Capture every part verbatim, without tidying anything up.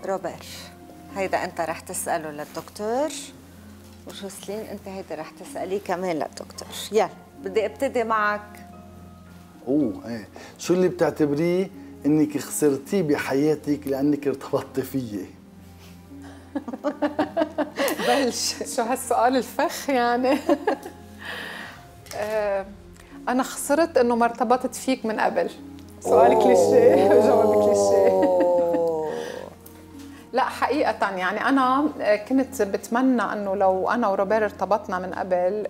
روبير، هيدا انت رح تساله للدكتور، وجوسلين انت هيدا رح تساليه كمان للدكتور. يلا بدي ابتدي معك. اوه ايه، شو اللي بتعتبريه انك خسرتيه بحياتك لانك ارتبطتي فيي؟ بلش. شو هالسؤال الفخ يعني. انا خسرت انه ما ارتبطت فيك من قبل. سؤال كليشيه وجواب كليشيه. لا حقيقة يعني أنا كنت بتمنى أنه لو أنا وروبير ارتبطنا من قبل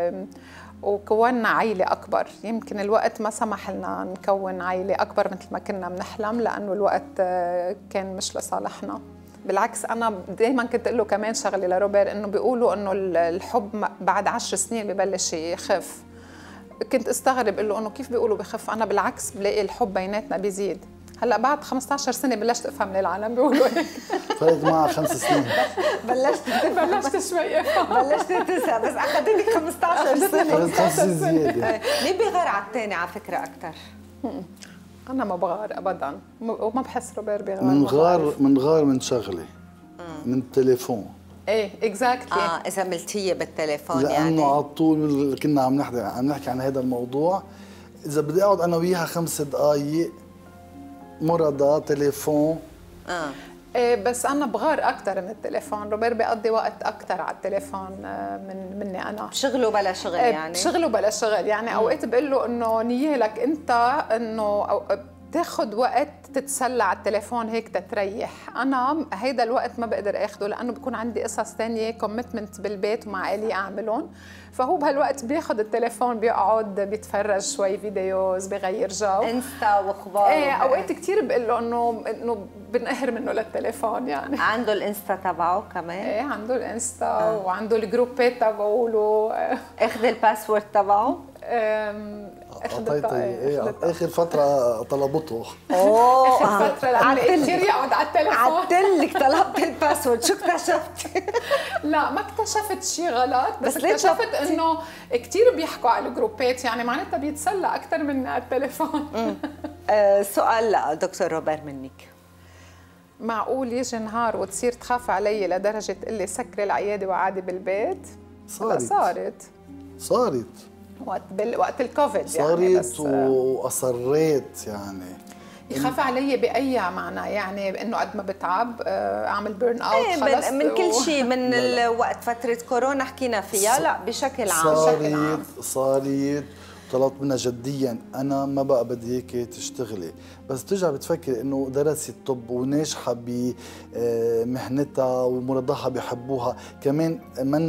وكونا عائلة أكبر، يمكن الوقت ما سمح لنا نكون عائلة أكبر مثل ما كنا بنحلم، لأنه الوقت كان مش لصالحنا. بالعكس أنا دايما كنت أقول له كمان شغلة لروبير، إنه بيقولوا إنه الحب بعد عشر سنين ببلش يخف. كنت استغرب اقول له انه كيف بيقولوا بخف، انا بالعكس بلاقي الحب بيناتنا بيزيد. هلا بعد خمسة عشر سنه بلشت افهم ليه العالم بيقولوا هيك. فرقت معها خمس سنين. بلشت بلشت شوي بلشت تنسى، بس اخذتني خمسة عشر سنه. أخذت خمس سنين زياده. مين بيغار على الثاني على فكره اكثر؟ انا ما بغار ابدا، وما بحس روبير بيغار. منغار منغار من شغله، من التليفون. ايه اكزاكتلي. اه اذا ملتيه بالتليفون لانه يعني. على طول كنا عم نحكي عم نحكي عن هذا الموضوع، اذا بدي اقعد انا وياها خمس دقائق مرضى تليفون. اه إيه بس انا بغار اكثر من التليفون. روبير بيقضي وقت اكثر على التليفون من مني انا. بشغله بلا شغل يعني. بشغله بلا شغل يعني. اوقات بقول له انه نيالك انت انه تاخد وقت تتسلى على التليفون هيك تتريح. انا هيدا الوقت ما بقدر اخده، لانه بكون عندي قصص ثانيه كوميتمنت بالبيت ومع عائلي اعملهم. فهو بهالوقت بياخد التليفون بيقعد بيتفرج شوي فيديوز، بيغير جو، انستا واخبار. ايه اوقات كثير بقول له انه انه بنقهر منه للتليفون يعني. عنده الانستا تبعه كمان. ايه عنده الانستا آه. وعنده الجروبات تبعوله. اخذ الباسورد تبعه. اعطيتي ايه اخر فتره طلبته. اوه اخر فتره لانه كثير يقعد على التليفون. عدتلك طلبت الباسورد، شو اكتشفتي؟ لا ما اكتشفت شيء غلط، بس, بس اكتشفت انه كثير بيحكوا على الجروبات، يعني معناتها بيتسلى اكثر من على التليفون. آه سؤال لدكتور روبير منك. معقول يجي نهار وتصير تخاف علي لدرجه تقول لي سكري العياده وعادي بالبيت؟ صارت صارت صارت وقت بال... وقت الكوفيد صارت يعني. بس واصريت يعني. يخاف علي باي معنى يعني؟ انه قد ما بتعب اعمل بيرن اوت ايه خلص من كل شيء، من الوقت فتره كورونا حكينا فيها. لا بشكل عام صارت صارت طلبت منها جديا، انا ما بقى بدي هيك تشتغلي، بس بترجع بتفكر انه درست طب وناجحه بمهنتها ومرضاها بيحبوها كمان. من